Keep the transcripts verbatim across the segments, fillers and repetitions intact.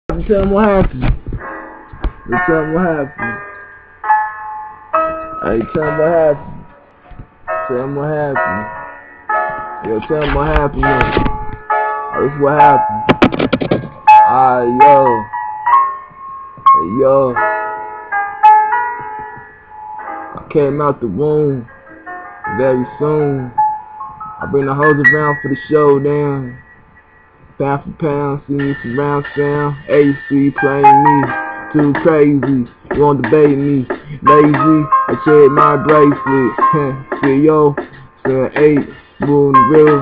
Tell him what happened. Hey, tell him what happened. Hey, tell him what happened. Tell him what happened. Yo, tell him what happened, man. Oh, this is what happened. Ah, yo. Hey, yo. I came out the womb very soon. I bring the hoes around for the showdown. Pound for pound, see me surround sound. A C playing me, too crazy. You won't debate me, lazy. I shed my bracelet. See yo, seven eight, moving real.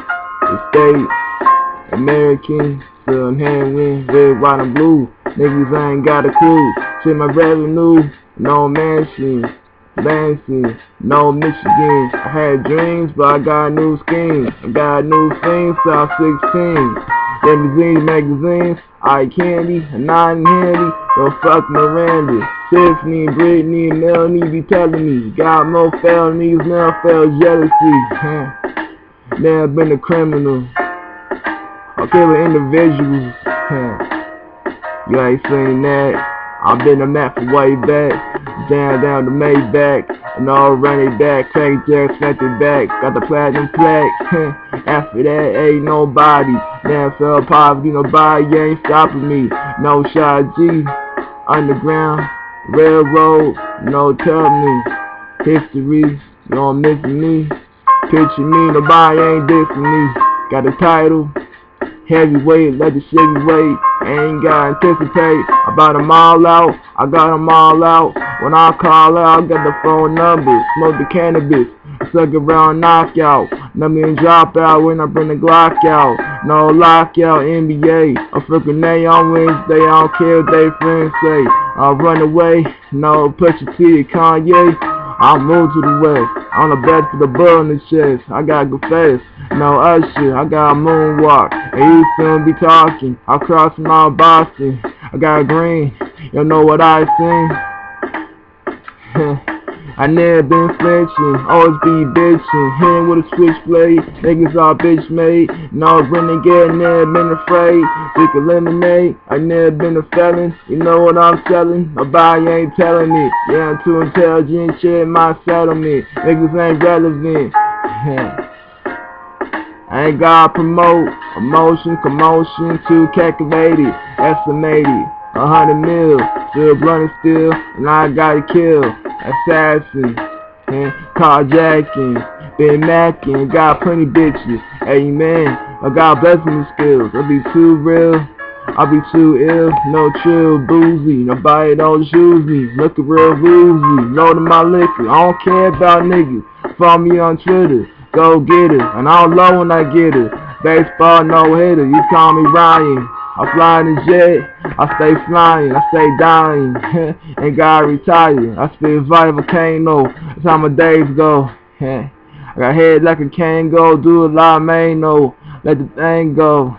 Estate, American, still I'm heroin, red, white, and blue. Niggas I ain't got a clue. Shit my revenue, no mansion. Lansing, no Michigan. I had dreams, but I got a new scheme. I got a new thing, so I'm sixteen. Magazines, magazines, eye candy, a nine handy. Don't fuck Miranda. Tiffany, Brittany, and Melanie be telling me, got more felonies, now felt jealousy. Now I've been a criminal. I kill individuals. You ain't seen that. I've been a map for way back. Down, down the Maybach, and all run it back. Craig Jack, snapped it back. Got the platinum plaque. After that, ain't nobody. Now fell poverty, nobody ain't stopping me. No shot G, underground, railroad, no tell me. History, you don't miss me. Picture me, nobody ain't dissing me. Got a title, heavyweight, let the shit wait. Ain't gotta anticipate. I bought them all out. I got them all out. When I call out, I got the phone number. Smoke the cannabis. Suck around knockout. Number and drop out when I bring the Glock out. No lockout, N B A. A freaking A on Wednesday. I don't care what they friends say. I'll run away. No push it to you, Kanye. I'll move to the west. On the back to the bull in the chest. I gotta go fast. No Usher, I got a moonwalk. And you soon be talking. I'll cross my Boston. I got green. You know what I sing? I never been flinching. Always be bitching. Hitting with a switchblade. Niggas all bitch made. No renegade, never been afraid. We can eliminate. I never been a felon. You know what I'm selling? Nobody ain't telling me. Yeah, I'm too intelligent. Shit, my settlement. Niggas ain't relevant. I ain't gotta promote. Emotion, commotion, too calculated. Estimated. A hundred mil. Still blunt still. And I gotta kill. Assassin. And carjacking. Been macking. Got plenty bitches. Amen. I got blessing skills. I be too real. I be too ill. No chill. Boozy. Nobody don't choose me. Looking real woozy. Loading my liquor. I don't care about niggas. Follow me on Twitter. Go get it, and I'll low when I get it. Baseball no hitter, you call me Ryan. I fly in the jet, I stay flying, I stay dying, and God retire. I spit via volcano, that's how my days go. I got head like a Kango, do a lot of mano, let the thing go.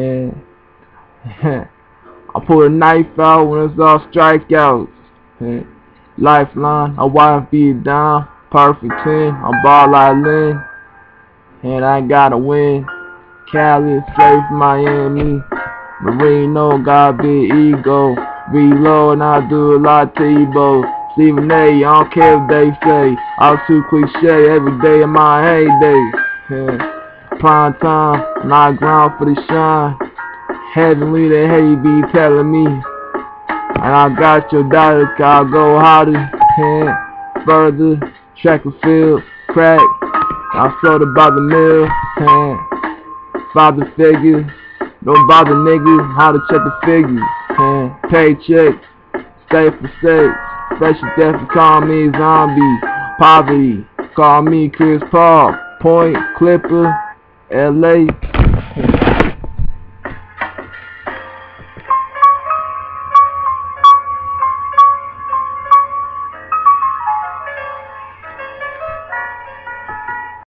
I pull a knife out when it's all strikeouts. Lifeline, I wife beat down, perfect ten, I ball like Lynn. And I gotta win. Cali, straight from Miami. Marino, got big ego. Reload and I do a lot to Tebow. Stephen A, I don't care what they say. I was too cliche every day in my heyday. Yeah. Prime time, and I ground for the shine. Heavenly, the hate be telling me. And I got your daughter, I'll go harder. Yeah. Further, track and field, crack. I sold it by the mill, and father figure, don't bother niggas, how to check the figures, and paycheck, stay for sex, special death, call me zombie, poverty, call me Chris Paul, Point, Clipper, L A